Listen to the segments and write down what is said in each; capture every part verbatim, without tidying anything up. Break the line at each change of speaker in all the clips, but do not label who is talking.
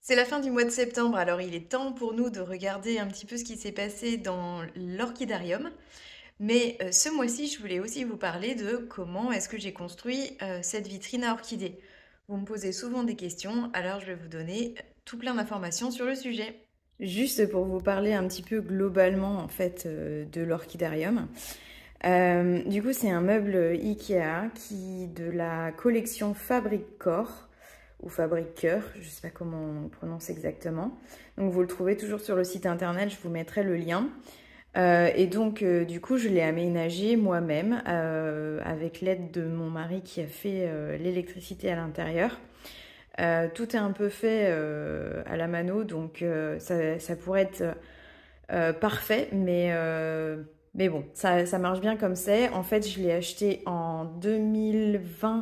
C'est la fin du mois de septembre, alors il est temps pour nous de regarder un petit peu ce qui s'est passé dans l'orchidarium. Mais euh, ce mois-ci, je voulais aussi vous parler de comment est-ce que j'ai construit euh, cette vitrine à orchidées. Vous me posez souvent des questions, alors je vais vous donner euh, tout plein d'informations sur le sujet. Juste pour vous parler un petit peu globalement en fait euh, de l'orchidarium. Euh, du coup, c'est un meuble Ikea qui de la collection Fabric Core ou Fabric Cœur, je ne sais pas comment on prononce exactement. Donc vous le trouvez toujours sur le site internet, je vous mettrai le lien. Euh, et donc euh, du coup, je l'ai aménagé moi-même euh, avec l'aide de mon mari qui a fait euh, l'électricité à l'intérieur. Euh, tout est un peu fait euh, à la mano, donc euh, ça, ça pourrait être euh, parfait, mais, euh, mais bon, ça, ça marche bien comme c'est. En fait, je l'ai acheté en deux mille vingt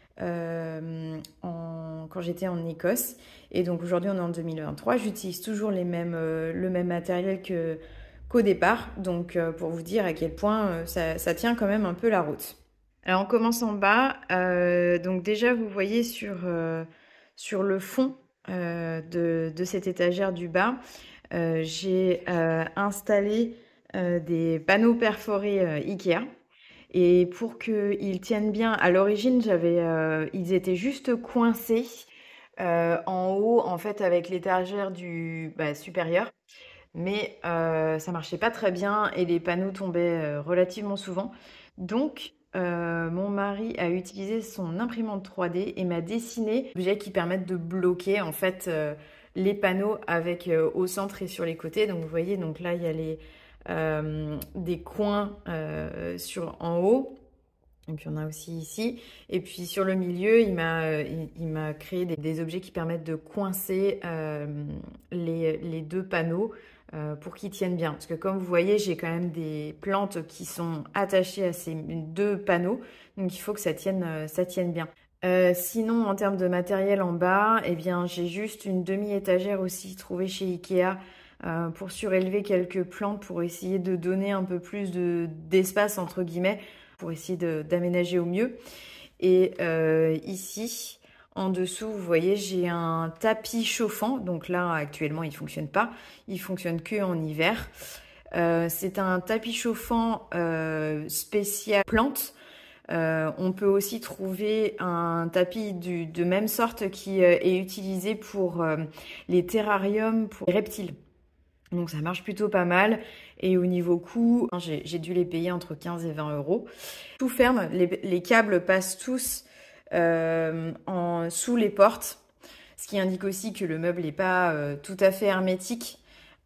euh, en, quand j'étais en Écosse. Et donc aujourd'hui, on est en deux mille vingt-trois. J'utilise toujours les mêmes, euh, le même matériel que, qu'au départ. Donc euh, pour vous dire à quel point euh, ça, ça tient quand même un peu la route. Alors on commence en bas. Euh, donc déjà, vous voyez sur, euh, sur le fond euh, de, de cette étagère du bas, euh, j'ai euh, installé euh, des panneaux perforés euh, Ikea. Et pour qu'ils tiennent bien, à l'origine, j'avais, euh, ils étaient juste coincés euh, en haut, en fait, avec l'étagère du bah, supérieur. Mais euh, ça marchait pas très bien et les panneaux tombaient euh, relativement souvent. Donc, euh, mon mari a utilisé son imprimante trois D et m'a dessiné des objets qui permettent de bloquer en fait euh, les panneaux avec euh, au centre et sur les côtés. Donc, vous voyez, donc là, il y a les, euh, des coins euh, sur, en haut. Et puis on a aussi ici. Et puis sur le milieu, il m'a euh, il, il m'a créé des, des objets qui permettent de coincer euh, les, les deux panneaux euh, pour qu'ils tiennent bien. Parce que comme vous voyez, j'ai quand même des plantes qui sont attachées à ces deux panneaux. Donc il faut que ça tienne, euh, ça tienne bien. Euh, sinon, en termes de matériel en bas, eh bien, j'ai juste une demi-étagère aussi trouvée chez Ikea euh, pour surélever quelques plantes pour essayer de donner un peu plus de, d'espace, entre guillemets, pour essayer de- d'aménager au mieux. Et euh, ici, en dessous, vous voyez, j'ai un tapis chauffant. Donc là, actuellement, il ne fonctionne pas. Il fonctionne que en hiver. Euh, c'est un tapis chauffant euh, spécial plantes. Euh, on peut aussi trouver un tapis du, de même sorte qui euh, est utilisé pour euh, les terrariums, pour les reptiles. Donc ça marche plutôt pas mal. Et au niveau coût, j'ai j'ai dû les payer entre quinze et vingt euros. Tout ferme, les, les câbles passent tous euh, en, sous les portes, ce qui indique aussi que le meuble n'est pas euh, tout à fait hermétique.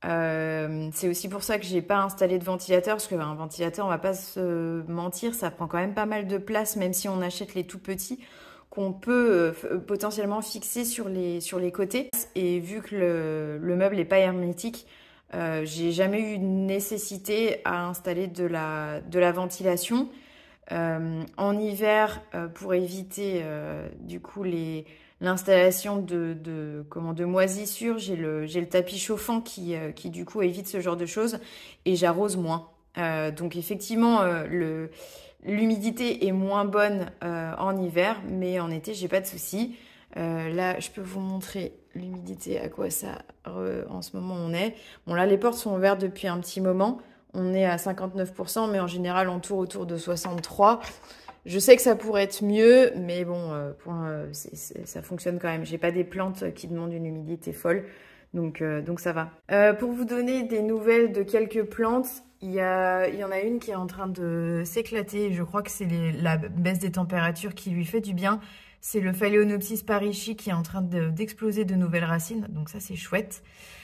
Euh, c'est aussi pour ça que j'ai pas installé de ventilateur, parce qu'un ventilateur, on va pas se mentir, ça prend quand même pas mal de place, même si on achète les tout petits, qu'on peut euh, potentiellement fixer sur les, sur les côtés. Et vu que le, le meuble n'est pas hermétique, euh, j'ai jamais eu nécessité à installer de la, de la ventilation. Euh, en hiver, euh, pour éviter euh, du coup les l'installation de, de comment de moisissures, j'ai le j'ai le tapis chauffant qui euh, qui du coup évite ce genre de choses et j'arrose moins. Euh, donc effectivement, euh, le l'humidité est moins bonne euh, en hiver, mais en été j'ai pas de souci. Euh, là, je peux vous montrer l'humidité à quoi ça re- en ce moment on est. Bon là, les portes sont ouvertes depuis un petit moment. On est à cinquante-neuf pour cent, mais en général, on tourne autour de soixante-trois. Je sais que ça pourrait être mieux, mais bon, euh, pour, euh, c'est- c'est- ça fonctionne quand même. J'ai pas des plantes qui demandent une humidité folle, donc, euh, donc ça va. Euh, pour vous donner des nouvelles de quelques plantes, il y a, il y en a une qui est en train de s'éclater. Je crois que c'est les- la baisse des températures qui lui fait du bien. C'est le Phalaenopsis parishi qui est en train de- d'exploser de nouvelles racines, donc ça c'est chouette.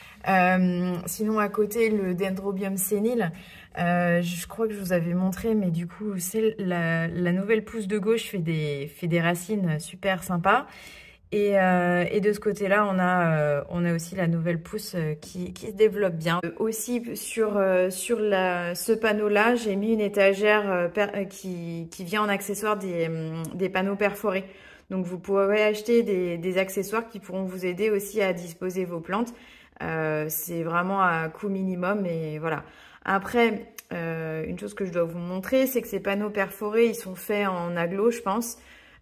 Euh, sinon, à côté, le Dendrobium sénile, euh, je crois que je vous avais montré, mais du coup, c'est la, la nouvelle pousse de gauche fait des, fait des racines super sympas. Et, euh, et de ce côté-là, on a, euh, on a aussi la nouvelle pousse euh, qui, qui se développe bien. Euh, aussi, sur, euh, sur la, ce panneau-là, j'ai mis une étagère euh, per- euh, qui, qui vient en accessoire des, hum, des panneaux perforés. Donc, vous pouvez acheter des, des accessoires qui pourront vous aider aussi à disposer vos plantes. Euh, c'est vraiment à coût minimum et voilà. Après, euh, une chose que je dois vous montrer, c'est que ces panneaux perforés, ils sont faits en aglo, je pense.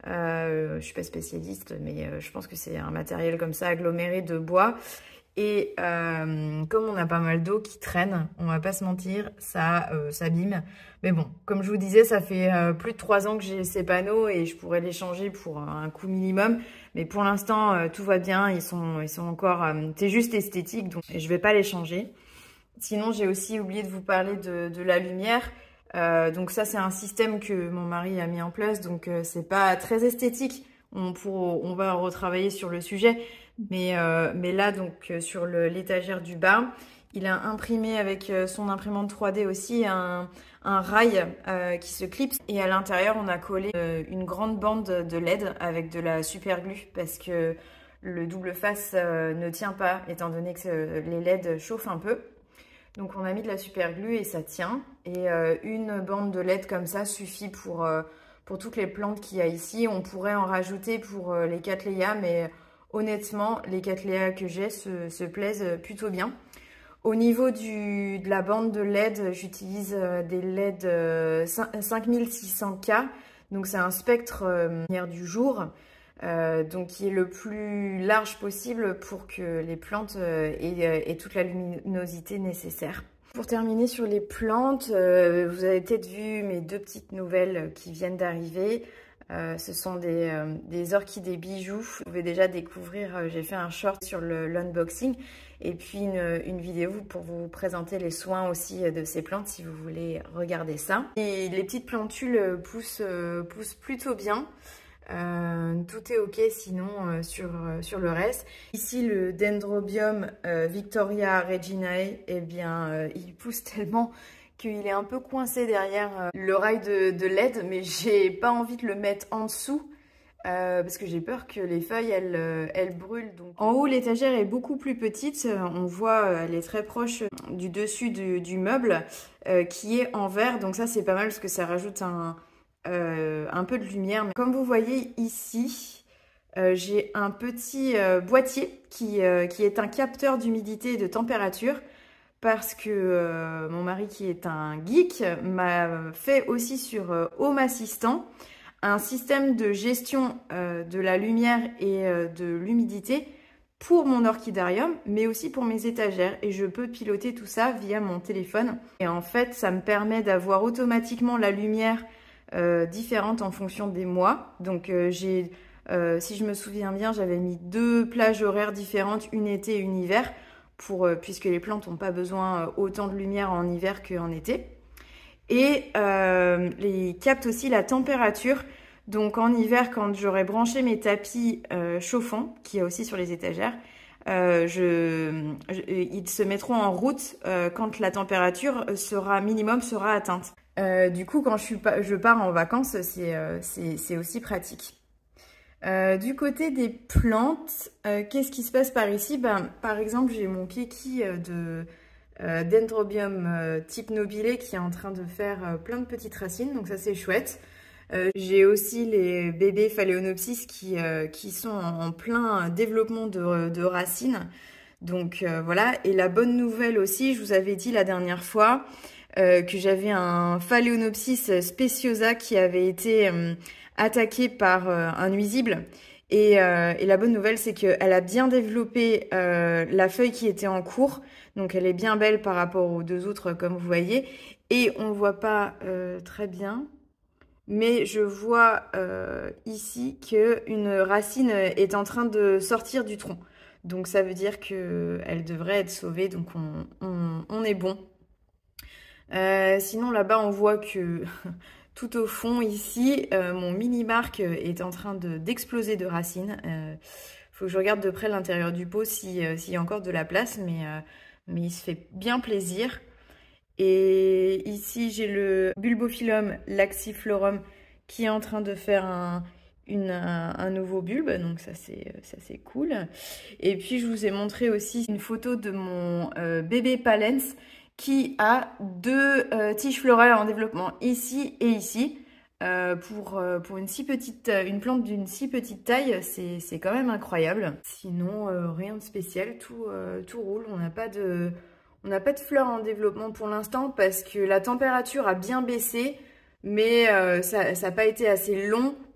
Euh, je suis pas spécialiste, mais euh, je pense que c'est un matériel comme ça aggloméré de bois. Et euh, comme on a pas mal d'eau qui traîne, on va pas se mentir, ça euh, s'abîme. Mais bon, comme je vous disais, ça fait euh, plus de trois ans que j'ai ces panneaux et je pourrais les changer pour un coût minimum. Mais pour l'instant, euh, tout va bien, ils sont, ils sont encore... Euh, c'est juste esthétique, donc je vais pas les changer. Sinon, j'ai aussi oublié de vous parler de, de la lumière. Euh, donc ça, c'est un système que mon mari a mis en place, donc euh, c'est pas très esthétique. On, pour, on va retravailler sur le sujet. Mais, euh, mais là, donc euh, sur l'étagère du bas, il a imprimé avec euh, son imprimante trois D aussi un, un rail euh, qui se clipse. Et à l'intérieur, on a collé euh, une grande bande de L E D avec de la super glue parce que le double face euh, ne tient pas étant donné que euh, les L E D chauffent un peu. Donc on a mis de la super glue et ça tient. Et euh, une bande de L E D comme ça suffit pour, euh, pour toutes les plantes qu'il y a ici. On pourrait en rajouter pour euh, les cattleya, mais honnêtement, les cattleya que j'ai se, se plaisent plutôt bien. Au niveau du, de la bande de L E D, j'utilise des L E D euh, cinq mille six cents K. Donc c'est un spectre euh, lumière du jour, euh, donc qui est le plus large possible pour que les plantes euh, aient, aient toute la luminosité nécessaire. Pour terminer sur les plantes, euh, vous avez peut-être vu mes deux petites nouvelles qui viennent d'arriver. Euh, ce sont des, euh, des orchidées bijoux. Vous pouvez déjà découvrir, euh, j'ai fait un short sur l'unboxing et puis une, une vidéo pour vous présenter les soins aussi de ces plantes si vous voulez regarder ça. Et les petites plantules poussent, euh, poussent plutôt bien. Euh, tout est ok sinon euh, sur, euh, sur le reste. Ici le Dendrobium euh, Victoria Reginae, eh bien euh, il pousse tellement qu'il est un peu coincé derrière euh, le rail de, de L E D, mais j'ai pas envie de le mettre en dessous euh, parce que j'ai peur que les feuilles elles, euh, elles brûlent. Donc. En haut l'étagère est beaucoup plus petite, on voit euh, elle est très proche du dessus du, du meuble euh, qui est en verre, donc ça c'est pas mal parce que ça rajoute un Euh, un peu de lumière. Comme vous voyez ici, euh, j'ai un petit euh, boîtier qui, euh, qui est un capteur d'humidité et de température parce que euh, mon mari qui est un geek m'a fait aussi sur euh, Home Assistant un système de gestion euh, de la lumière et euh, de l'humidité pour mon orchidarium, mais aussi pour mes étagères. Et je peux piloter tout ça via mon téléphone. Et en fait, ça me permet d'avoir automatiquement la lumière Euh, différentes en fonction des mois. Donc euh, j'ai, euh, si je me souviens bien, j'avais mis deux plages horaires différentes, une été et une hiver, pour, euh, puisque les plantes n'ont pas besoin autant de lumière en hiver qu'en été. Et euh, ils captent aussi la température. Donc en hiver, quand j'aurai branché mes tapis euh, chauffants, qu'il y a aussi sur les étagères, euh, je, je, ils se mettront en route euh, quand la température sera minimum sera atteinte. Euh, du coup, quand je, suis pas, je pars en vacances, c'est euh, aussi pratique. Euh, du côté des plantes, euh, qu'est-ce qui se passe par ici? Ben, par exemple, j'ai mon kéki de euh, Dendrobium euh, type nobile qui est en train de faire euh, plein de petites racines, donc ça c'est chouette. Euh, j'ai aussi les bébés Phalaenopsis qui, euh, qui sont en, en plein développement de, de racines. Donc euh, voilà, et la bonne nouvelle aussi, je vous avais dit la dernière fois, Euh, que j'avais un Phalaenopsis speciosa qui avait été euh, attaqué par euh, un nuisible. Et, euh, et la bonne nouvelle, c'est qu'elle a bien développé euh, la feuille qui était en cours. Donc elle est bien belle par rapport aux deux autres, comme vous voyez. Et on ne voit pas euh, très bien, mais je vois euh, ici qu'une racine est en train de sortir du tronc. Donc ça veut dire qu'elle devrait être sauvée, donc on, on, on est bon. Euh, sinon là-bas on voit que tout au fond ici euh, mon mini marc est en train d'exploser de, de racines. Euh, faut que je regarde de près l'intérieur du pot s'il euh, s'il y a encore de la place, mais, euh, mais il se fait bien plaisir. Et ici j'ai le Bulbophyllum laxiflorum qui est en train de faire un, une, un, un nouveau bulbe, donc ça c'est cool. Et puis je vous ai montré aussi une photo de mon euh, bébé Palens qui a deux euh, tiges florales en développement ici et ici. Euh, pour, euh, pour une, si petite, une plante d'une si petite taille, c'est quand même incroyable. Sinon, euh, rien de spécial, tout, euh, tout roule. On n'a pas de, on n'a pas de fleurs en développement pour l'instant parce que la température a bien baissé, mais euh, ça n'a pas été assez long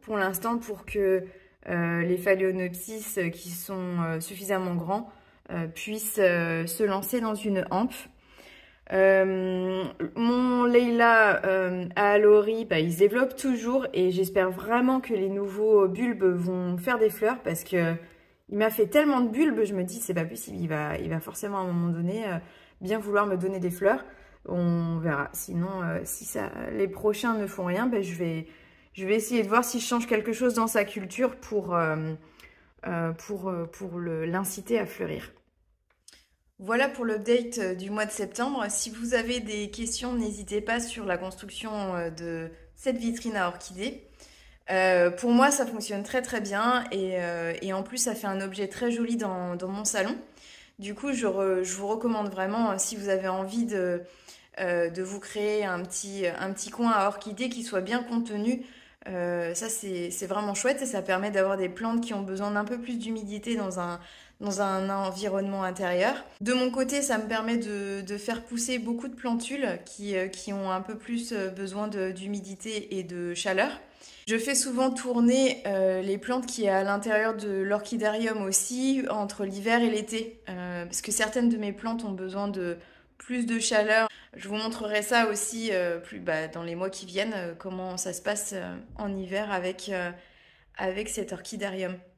pour l'instant pour que euh, les Phalaenopsis qui sont euh, suffisamment grands euh, puissent euh, se lancer dans une hampe. Euh, mon Leila euh, à Alori, bah, il se développe toujours et j'espère vraiment que les nouveaux bulbes vont faire des fleurs parce que il m'a fait tellement de bulbes, je me dis c'est pas possible, il va, il va forcément à un moment donné euh, bien vouloir me donner des fleurs. On verra. Sinon, euh, si ça, les prochains ne font rien, bah, je vais, je vais essayer de voir si je change quelque chose dans sa culture pour, euh, euh, pour, euh, pour l'inciter à fleurir. Voilà pour l'update euh, du mois de septembre. Si vous avez des questions, n'hésitez pas sur la construction euh, de cette vitrine à orchidées. Euh, pour moi, ça fonctionne très très bien et, euh, et en plus, ça fait un objet très joli dans, dans mon salon. Du coup, je, re- je vous recommande vraiment, euh, si vous avez envie de, euh, de vous créer un petit, un petit coin à orchidées qui soit bien contenu, euh, ça c'est c'est vraiment chouette et ça permet d'avoir des plantes qui ont besoin d'un peu plus d'humidité dans un, dans un environnement intérieur. De mon côté, ça me permet de, de faire pousser beaucoup de plantules qui, euh, qui ont un peu plus euh, besoin de- d'humidité et de chaleur. Je fais souvent tourner euh, les plantes qui est à l'intérieur de l'orchidarium aussi entre l'hiver et l'été, euh, parce que certaines de mes plantes ont besoin de plus de chaleur. Je vous montrerai ça aussi euh, plus bah, dans les mois qui viennent, euh, comment ça se passe euh, en hiver avec, euh, avec cet orchidarium.